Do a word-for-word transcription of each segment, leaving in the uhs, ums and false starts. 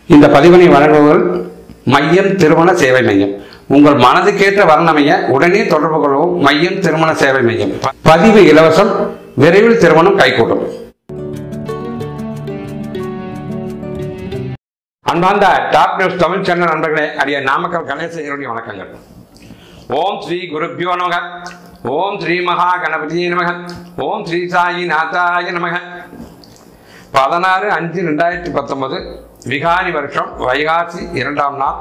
இந்த பதிவினை வழங்குவர்கள் மையம் திருமண சேவை மையம். உங்கள் மனதுக்கேற்ற வர்ணமைய உடனே தொடர்பு கொள்ளவும். மையம் திருமண சேவை மையம். பதிவு இலவசம். விரைவில் திருமணம் கைகூடும். அன்பார்ந்த டாப் நியூஸ் தமிழ் சேனல் நண்பர்களே, அரிய நாமக்கல் கணேசனுடைய வணக்கங்கள். ஓம் ஸ்ரீ குருப்யோ நமக. ஓம் ஸ்ரீ மகா கணபதி நமக. ஓம் ஸ்ரீ சாயி நாதாய நமக. பதினாறு அஞ்சு ரெண்டாயிரத்தி பத்தொன்பது விகாரி வருஷம் வைகாசி இரண்டாம் நாள்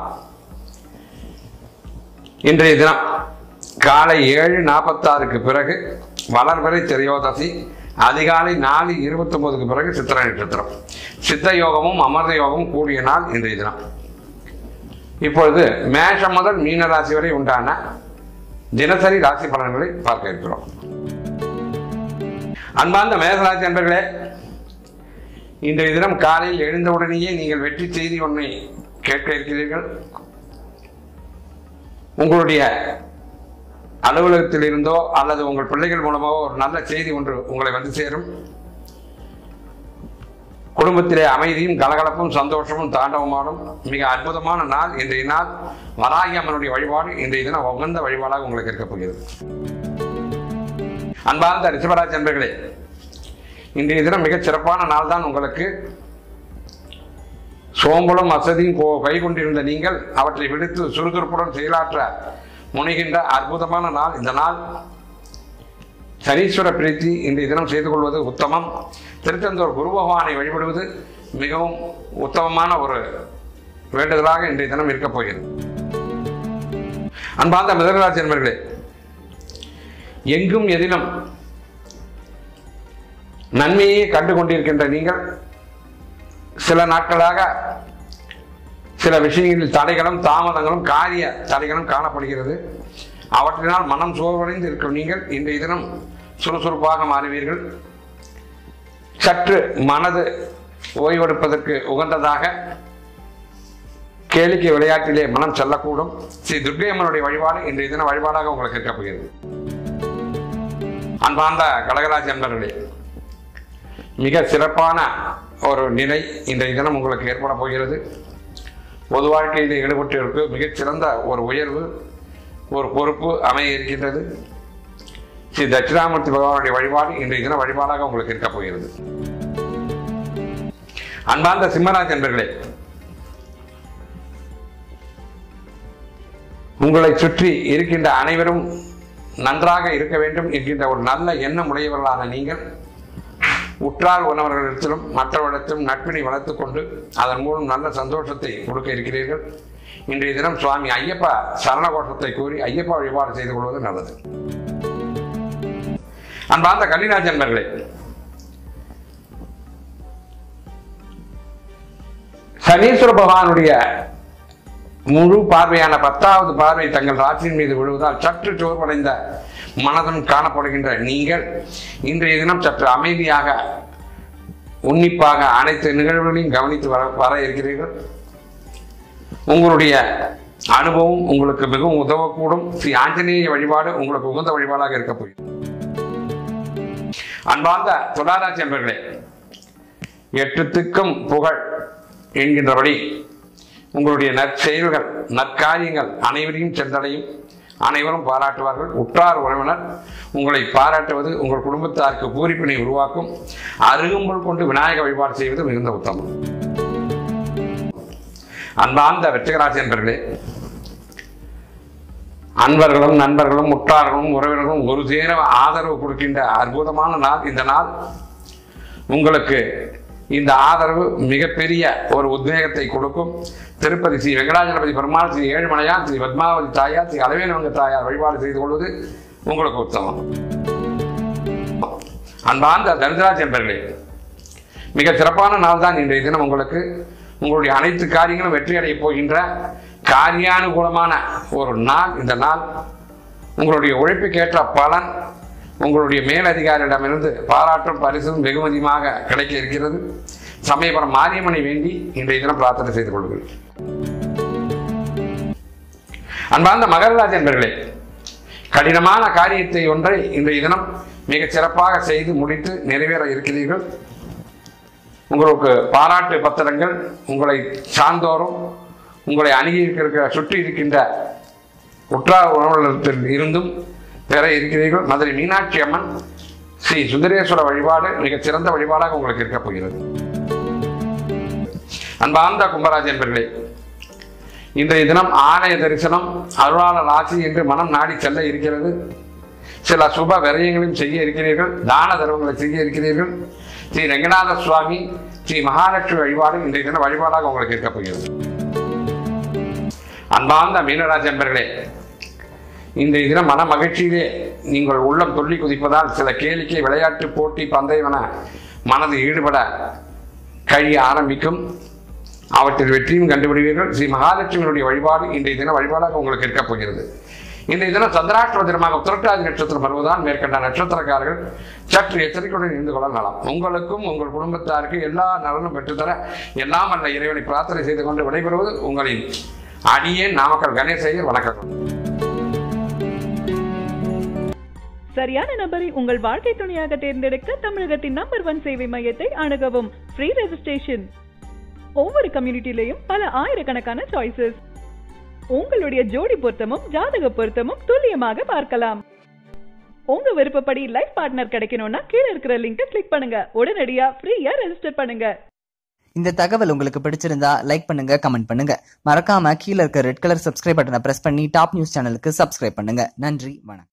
இன்றைய தினம் காலை ஏழு நாற்பத்தாறுக்கு பிறகு வளர்வரை திரையோதசி, அதிகாலை நாலு இருபத்தி ஒன்பதுக்கு பிறகு சித்திரை நட்சத்திரம். சித்த யோகமும் அமர்ந்த யோகமும் கூடிய நாள் இன்றைய தினம். இப்பொழுது மேஷம் முதல் மீன ராசி வரை உண்டான தினசரி ராசி பலன்களை பார்க்க இருக்கிறோம். அன்பார்ந்த மேஷராசி நண்பர்களே, இன்றைய தினம் காலையில் எழுந்தவுடனேயே நீங்கள் வெற்றி செய்தி ஒன்றை கேட்க இருக்கிறீர்கள். உங்களுடைய அலுவலகத்தில் இருந்தோ அல்லது உங்கள் பிள்ளைகள் மூலமாகவோ ஒரு நல்ல செய்தி ஒன்று உங்களை வந்து சேரும். குடும்பத்திலே அமைதியும் கலகலப்பும் சந்தோஷமும் தாண்டவமானும் மிக அற்புதமான நாள் இன்றைய நாள். வராகி அம்மனுடைய வழிபாடு இன்றைய தினம் உகந்த வழிபாடாக உங்களுக்கு இருக்கப் போகிறது. அன்பார்ந்த ரிஷபராசி நண்பர்களே, இன்றைய தினம் மிகச் சிறப்பான நாள் தான் உங்களுக்கு. சோம்பலும் வசதியும் கை கொண்டிருந்த நீங்கள் அவற்றை விடுத்து சுறுசுறுப்புடன் செயலாற்ற முனைகின்ற அற்புதமான நாள் இந்த நாள். சனீஸ்வர பிரீத்தி இன்றைய தினம் செய்து கொள்வது உத்தமம். திருச்செந்தூர் குரு பகவானை வழிபடுவது மிகவும் உத்தமமான ஒரு வேண்டுதலாக இன்றைய தினம் இருக்கப் போகிறது. அன்பார்ந்த மிதனராசி நண்பர்களே, எங்கும் எதிலும் நன்மையை கண்டு கொண்டிருக்கின்ற நீங்கள் சில நாட்களாக சில விஷயங்களில் தடைகளும் தாமதங்களும் காரிய தடைகளும் காணப்படுகிறது. அவற்றினால் மனம் சோர்வடைந்து இருக்கும் நீங்கள் இன்றைய தினம் சுறுசுறுப்பாக மாறுவீர்கள். சற்று மனது ஓய்வெடுப்பதற்கு உகந்ததாக கேளிக்கை விளையாட்டிலே மனம் செல்லக்கூடும். ஸ்ரீ துர்க்கை அம்மனுடைய வழிபாடு இன்றைய தினம் வழிபாடாக உங்களுக்கு இருக்கப் போகிறது. அன்பார்ந்த கடகராசி நண்பர்களே, மிக சிறப்பான ஒரு நிலை இன்றைய தினம் உங்களுக்கு ஏற்பட போகிறது. பொது வாழ்க்கையில் ஈடுபட்டிருக்கு மிகச்சிறந்த ஒரு உயர்வு, ஒரு பொறுப்பு அமைய இருக்கின்றது. ஸ்ரீ தட்சிணாமூர்த்தி பகவானுடைய வழிபாடு இன்றைய தினம் வழிபாடாக உங்களுக்கு இருக்கப் போகிறது. அன்பார்ந்த சிம்மராசி நண்பர்களே, உங்களை சுற்றி இருக்கின்ற அனைவரும் நன்றாக இருக்க வேண்டும் என்கின்ற ஒரு நல்ல எண்ணம் உடையவர்களான நீங்கள் உற்றார் உணவர்களிடத்திலும் மற்றவரிடத்திலும் நட்பினை வளர்த்துக் கொண்டு அதன் மூலம் நல்ல சந்தோஷத்தை கொடுக்க இருக்கிறீர்கள். இன்றைய தினம் சுவாமி ஐயப்பா சரணகோஷத்தை கூறி ஐயப்பா வழிபாடு செய்து கொள்வது நல்லது. அன்பார்ந்த கன்னிராசி நண்பர்களே, சனீஸ்வர பகவானுடைய முழு பார்வையான பத்தாவது பார்வை தங்கள் ராசியின் மீது விழுவதால் சற்று சோர்வடைந்த மனதும் காணப்படுகின்ற நீங்கள் இன்றைய தினம் சற்று அமைதியாக உன்னிப்பாக அனைத்து நிகழ்வுகளையும் கவனித்து வர வர இருக்கிறீர்கள். உங்களுடைய அனுபவம் உங்களுக்கு மிகவும் உதவக்கூடும். ஸ்ரீ ஆஞ்சநேய வழிபாடு உங்களுக்கு உகந்த வழிபாடாக இருக்க போகிறது. அன்பார்ந்த துளாராசி நண்பர்களே, எட்டுத்துக்கும் புகழ் என்கின்றபடி உங்களுடைய நற்செயல்கள் நற்காரியங்கள் அனைவரையும் சென்றடையும். அனைவரும் பாராட்டுவார்கள். உற்றார் உறவினர் உங்களை பாராட்டுவது உங்கள் குடும்பத்தாருக்கு பூரிப்பினை உருவாக்கும். அருகம்புல் கொண்டு விநாயக வழிபாடு செய்வது மிகுந்த உத்தமம். அன்பார்ந்த வெற்றிகராசி நண்பர்களே, அன்பர்களும் நண்பர்களும் உற்றார்களும் உறவினர்களும் ஒரு சேர ஆதரவு கொடுக்கின்ற அற்புதமான நாள் இந்த நாள். உங்களுக்கு இந்த ஆதரவு மிகப்பெரிய ஒரு உத்வேகத்தை கொடுக்கும். திருப்பதி ஸ்ரீ வெங்கடாஜலபதி பெருமாள், ஸ்ரீ ஏழுமலையார், ஸ்ரீ பத்மாவதி தாயார், ஸ்ரீ அளவேனவங்க தாயார் வழிபாடு செய்து கொள்வது உங்களுக்கு உத்தமம். அன்பார்ந்த தனுராசி நண்பர்களே, மிக சிறப்பான நாள் தான் இன்றைய தினம் உங்களுக்கு. உங்களுடைய அனைத்து காரியங்களும் வெற்றி அடைய போகின்ற காரியானுகூலமான ஒரு நாள் இந்த நாள். உங்களுடைய உழைப்புக்கேற்ற பலன் உங்களுடைய மேலதிகாரியிடமிருந்து பாராட்டும் பரிசும் வெகுமதியுமாக கிடைக்க இருக்கிறது. சமயபுரம் மாரியம்மனை வேண்டி இன்றைய தினம் பிரார்த்தனை செய்து கொள்ளுங்கள். அன்பார்ந்த மகர ராசி நண்பர்களே, கடினமான காரியத்தை ஒன்றை இன்றைய தினம் மிகச் சிறப்பாக செய்து முடித்து நிறைவேற இருக்கிறீர்கள். உங்களுக்கு பாராட்டு பத்திரங்கள் உங்களை சார்ந்தோறும் உங்களை அணுகி இருக்கிற சுற்றி இருக்கின்ற உற்றார் உறவினத்தில் இருந்தும் பெற இருக்கிறீர்கள். மதுரை மீனாட்சி அம்மன் ஸ்ரீ சுந்தரேஸ்வர வழிபாடு மிக சிறந்த வழிபாடாக உங்களுக்கு இருக்க போகிறது. அன்பார்ந்த கும்பராசி என்பர்களே, இன்றைய தினம் ஆலய தரிசனம், அருளாளர் ஆசி என்று மனம் நாடி செல்ல இருக்கிறது. சில சுப விரயங்களையும் செய்ய இருக்கிறீர்கள். தான தர்மங்களை செய்ய இருக்கிறீர்கள். ஸ்ரீ ரங்கநாத சுவாமி, ஸ்ரீ மகாலட்சுமி வழிபாடு இன்றைய தினம் வழிபாடாக உங்களுக்கு இருக்க போகிறது. அன்பார்ந்த மீனராசி என்பர்களே, இன்றைய தினம் மன மகிழ்ச்சியிலே நீங்கள் உள்ளம் துள்ளி குதிப்பதால் சில கேளிக்கை, விளையாட்டு, போட்டி, பந்தயமென மனது ஈடுபட கழிய ஆரம்பிக்கும். அவற்றில் வெற்றியும் கண்டுபிடிவீர்கள். ஸ்ரீ மகாலட்சுமியுடைய வழிபாடு இன்றைய தினம் வழிபாடாக உங்களுக்கு இருக்க போகிறது. இன்றைய தினம் சந்திராஷ்டம தினமாக உத்திரட்டாதி நட்சத்திரம் வருவதால் மேற்கண்ட நட்சத்திரக்காரர்கள் சற்று எச்சரிக்கையுடன் இருந்து கொள்ள நலம். உங்களுக்கும் உங்கள் குடும்பத்தாருக்கு எல்லா நலனும் பெற்றுத்தர எல்லாம் அல்ல இறைவனை பிரார்த்தனை செய்து கொண்டு விடைபெறுவது உங்களின் அடியேன் நாமக்கல் கணேசையர். வணக்கம். சரியான நபரை உங்கள் வாழ்க்கை துணையாக தேர்ந்தெடுக்க தமிழகத்தின் நம்பர் ஒன் சேவை மையத்தை அணுகவும். Free registration. ஒவ்வொரு கம்யூனிட்டிலையும் பல ஆயிரக்கணக்கான சாய்ஸஸ். உங்களுடைய ஜோடி பொருத்தமும் ஜாதக பொருத்தமும் துல்லியமாக பார்க்கலாம். உங்க விருப்பப்படி லைஃப் பார்ட்னர் கிடைக்கணும்னா கீழே இருக்கிற லிங்கை கிளிக் பண்ணுங்க. உடனடியா ஃப்ரீயா ரெஜிஸ்டர் பண்ணுங்க. இந்த தகவல் உங்களுக்கு பிடிச்சிருந்தா லைக் பண்ணுங்க, கமெண்ட் பண்ணுங்க. மறக்காம கீழே இருக்க ரெட் கலர் சப்ஸ்கிரைப் பட்டனை பிரஸ் பண்ணி டாப் நியூஸ் சேனலுக்கு சப்ஸ்கிரைப் பண்ணுங்க. நன்றி, வணக்கம்.